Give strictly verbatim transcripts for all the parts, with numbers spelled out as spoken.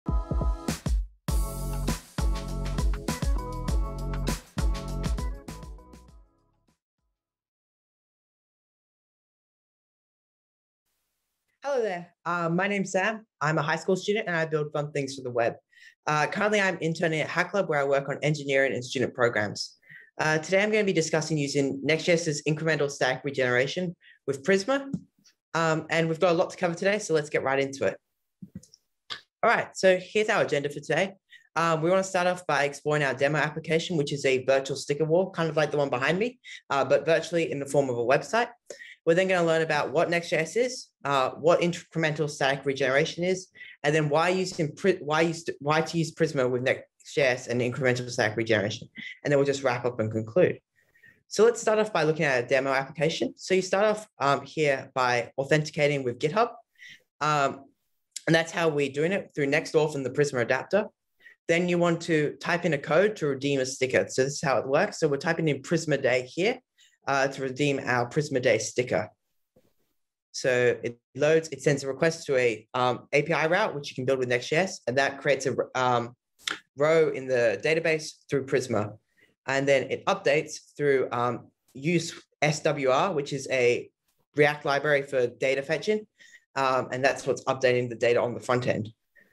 Hello there. Uh, my name's Sam. I'm a high school student and I build fun things for the web. Uh, currently, I'm interning at Hack Club where I work on engineering and student programs. Uh, today, I'm going to be discussing using Next.js's incremental static regeneration with Prisma. Um, and we've got a lot to cover today, so let's get right into it. All right, so here's our agenda for today. Um, we want to start off by exploring our demo application, which is a virtual sticker wall, kind of like the one behind me, uh, but virtually in the form of a website. We're then going to learn about what Next.js is, uh, what incremental static regeneration is, and then why using why use why to use Prisma with Next.js and incremental static regeneration. And then we'll just wrap up and conclude. So let's start off by looking at a demo application. So you start off um, here by authenticating with GitHub, um, and that's how we're doing it through Nextauth and the Prisma adapter. Then you want to type in a code to redeem a sticker. So this is how it works. So we're typing in Prisma Day here. Uh, to redeem our Prisma Day sticker. So it loads, it sends a request to a um, A P I route, which you can build with Next.js, and that creates a um, row in the database through Prisma. And then it updates through um, Use S W R, which is a React library for data fetching. Um, and that's what's updating the data on the front end.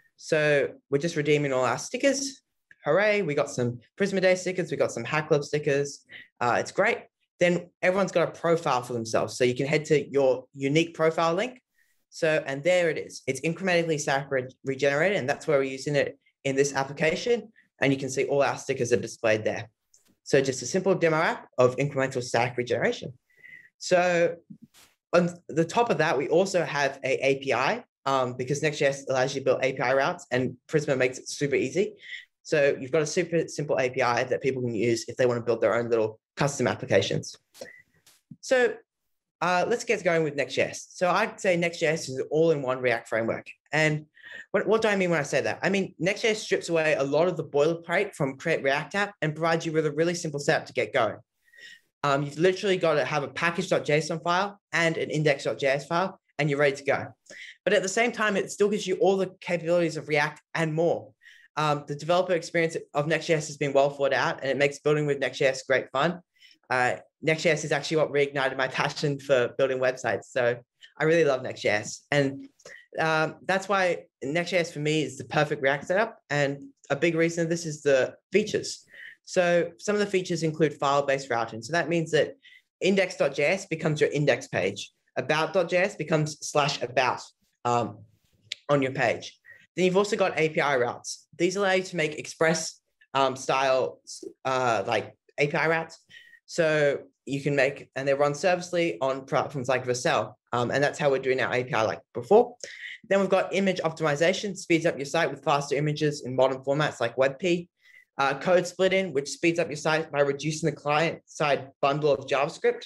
So we're just redeeming all our stickers. Hooray, we got some Prisma Day stickers, we got some Hack Club stickers. Uh, it's great. Then everyone's got a profile for themselves. So you can head to your unique profile link. So, and there it is. It's incrementally static regenerated, and that's where we're using it in this application. And you can see all our stickers are displayed there. So just a simple demo app of incremental static regeneration. So on the top of that, we also have a API um, because Next.js allows you to build A P I routes and Prisma makes it super easy. So you've got a super simple A P I that people can use if they want to build their own little custom applications. So uh, let's get going with Next.js. So I'd say Next.js is an all-in-one React framework. And what, what do I mean when I say that? I mean, Next.js strips away a lot of the boilerplate from Create React App and provides you with a really simple setup to get going. Um, you've literally got to have a package.json file and an index.js file, and you're ready to go. But at the same time, it still gives you all the capabilities of React and more. Um, the developer experience of Next.js has been well thought out, and it makes building with Next.js great fun. Uh, Next.js is actually what reignited my passion for building websites. So I really love Next.js. And um, that's why Next.js for me is the perfect React setup. And a big reason of this is the features. So some of the features include file-based routing. So that means that index.js becomes your index page. About.js becomes slash about um, on your page. Then you've also got A P I routes. These allow you to make express um, style uh, like A P I routes. So you can make, and they run servicely on platforms like Vercel. Um, and that's how we're doing our A P I like before. Then we've got image optimization, speeds up your site with faster images in modern formats like WebP. Uh, code splitting, which speeds up your site by reducing the client-side bundle of JavaScript.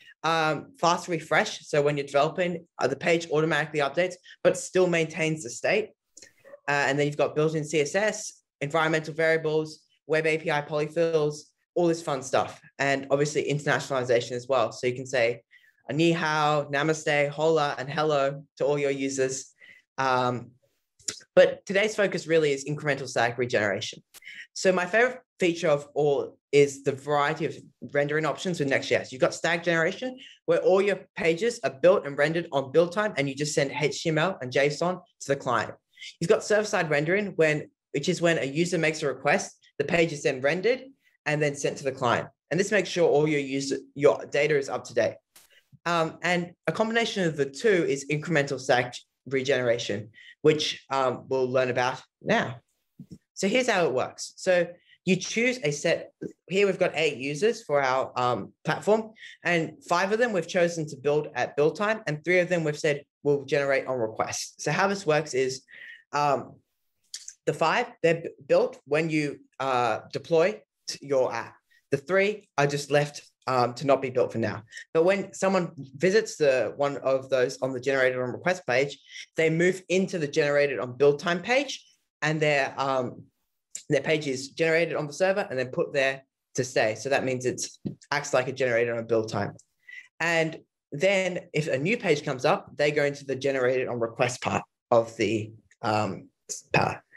Um, fast refresh, so when you're developing, uh, the page automatically updates, but still maintains the state. Uh, and then you've got built-in C S S, environmental variables, web A P I polyfills, all this fun stuff. And obviously internationalization as well. So you can say ni hao, namaste, hola, and hello to all your users. Um, but today's focus really is incremental static regeneration. So my favorite feature of all is the variety of rendering options with Next.js. You've got static generation, where all your pages are built and rendered on build time, and you just send H T M L and JSON to the client. You've got server-side rendering, when, which is when a user makes a request, the page is then rendered and then sent to the client. And this makes sure all your user, your data is up to date. Um, and a combination of the two is incremental static regeneration, which um, we'll learn about now. So here's how it works. So you choose a set. Here we've got eight users for our um, platform, and five of them we've chosen to build at build time, and three of them we've said will generate on request. So how this works is um, the five, they're built when you uh, deploy your app. The three are just left um, to not be built for now. But when someone visits the one of those on the generated on request page, they move into the generated on build time page, and their um, their page is generated on the server and then put there to stay. So that means it acts like a generated on build time. And then if a new page comes up, they go into the generated on request part of the um, part.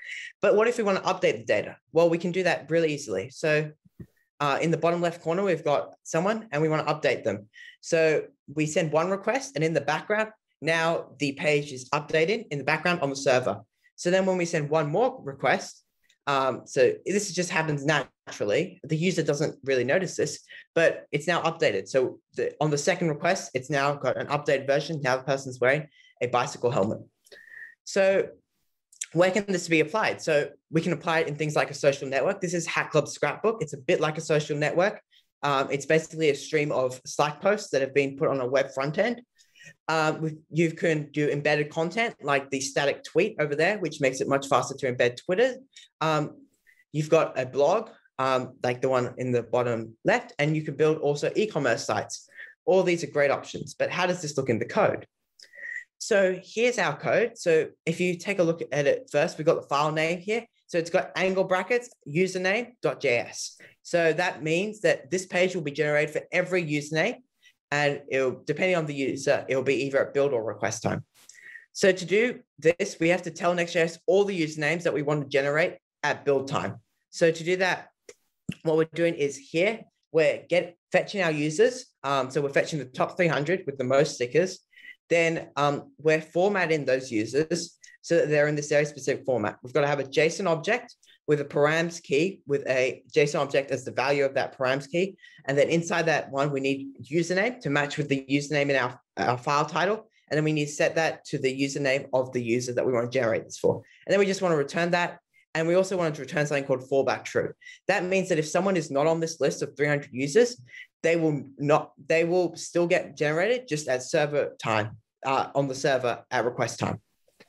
But what if we want to update the data? Well, we can do that really easily. So uh, in the bottom left corner, we've got someone and we want to update them. So we send one request, and in the background, now the page is updated in the background on the server. So then when we send one more request, um, so this just happens naturally. The user doesn't really notice this, but it's now updated. So the, on the second request, it's now got an updated version. Now the person's wearing a bicycle helmet. So where can this be applied? So we can apply it in things like a social network. This is Hack Club Scrapbook. It's a bit like a social network. Um, it's basically a stream of Slack posts that have been put on a web front end. Um, you can do embedded content like the static tweet over there, which makes it much faster to embed Twitter. Um, you've got a blog, um, like the one in the bottom left, and you can build also e-commerce sites. All these are great options, but how does this look in the code? So here's our code. So if you take a look at it first, we've got the file name here. So it's got angle brackets, username.js. So that means that this page will be generated for every username. And it'll, depending on the user, it'll be either at build or request time. So to do this, we have to tell Next.js all the usernames that we want to generate at build time. So to do that, what we're doing is here, we're get, fetching our users. Um, so we're fetching the top three hundred with the most stickers. Then um, we're formatting those users so that they're in this very specific format. We've got to have a JSON object with a params key, with a JSON object as the value of that params key. And then inside that one, we need username to match with the username in our, our file title. And then we need to set that to the username of the user that we want to generate this for. And then we just want to return that. And we also want to return something called fallback true. That means that if someone is not on this list of three hundred users, they will not, they will still get generated just at server time, uh, on the server at request time.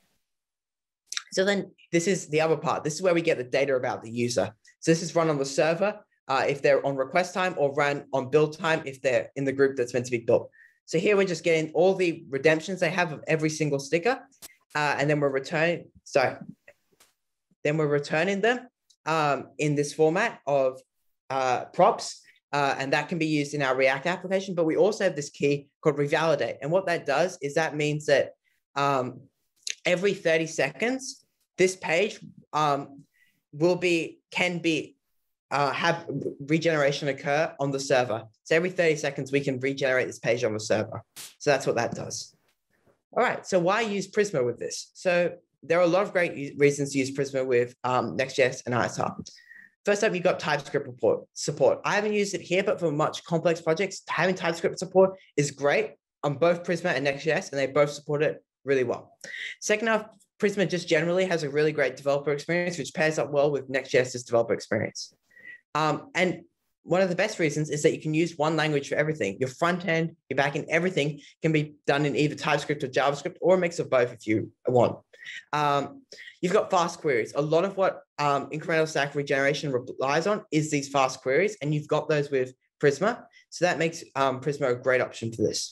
So then this is the other part. This is where we get the data about the user. So this is run on the server uh, if they're on request time, or run on build time if they're in the group that's meant to be built. So here we're just getting all the redemptions they have of every single sticker. Uh, and then we're returning, sorry, then we're returning them um, in this format of uh, props. Uh, and that can be used in our React application. But we also have this key called revalidate. And what that does is that means that um, every thirty seconds, this page um, will be, can be, uh, have regeneration occur on the server. So every thirty seconds, we can regenerate this page on the server. So that's what that does. All right, so why use Prisma with this? So there are a lot of great reasons to use Prisma with um, Next.js and I S R. First up, you've got TypeScript support. I haven't used it here, but for much complex projects, having TypeScript support is great on both Prisma and Next.js, and they both support it really well. Second off, Prisma just generally has a really great developer experience, which pairs up well with Next.js's developer experience. Um, and one of the best reasons is that you can use one language for everything. Your front end, your back end, everything can be done in either TypeScript or JavaScript, or a mix of both if you want. Um, you've got fast queries. A lot of what um, incremental stack regeneration relies on is these fast queries, and you've got those with Prisma. So that makes um, Prisma a great option for this.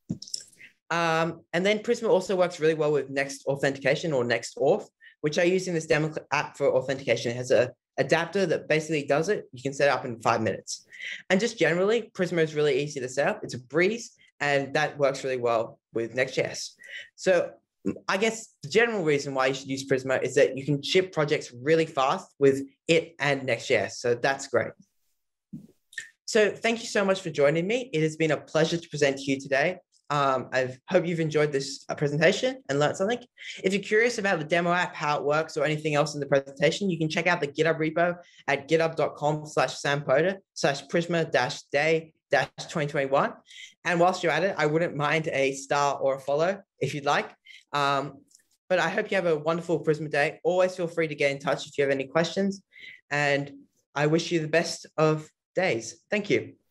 Um, and then Prisma also works really well with Next authentication, or Next Auth, which I use in this demo app for authentication. It has a adapter that basically does it. You can set it up in five minutes. And just generally, Prisma is really easy to set up. It's a breeze, and that works really well with Next.js. So I guess the general reason why you should use Prisma is that you can ship projects really fast with it and Next.js. So that's great. So thank you so much for joining me. It has been a pleasure to present to you today. Um, I hope you've enjoyed this presentation and learned something. If you're curious about the demo app, how it works, or anything else in the presentation, you can check out the GitHub repo at github.com slash sampoda slash prisma dash day dash twenty twenty-one. And whilst you're at it, I wouldn't mind a star or a follow if you'd like. Um, but I hope you have a wonderful Prisma day. Always feel free to get in touch if you have any questions. And I wish you the best of days. Thank you.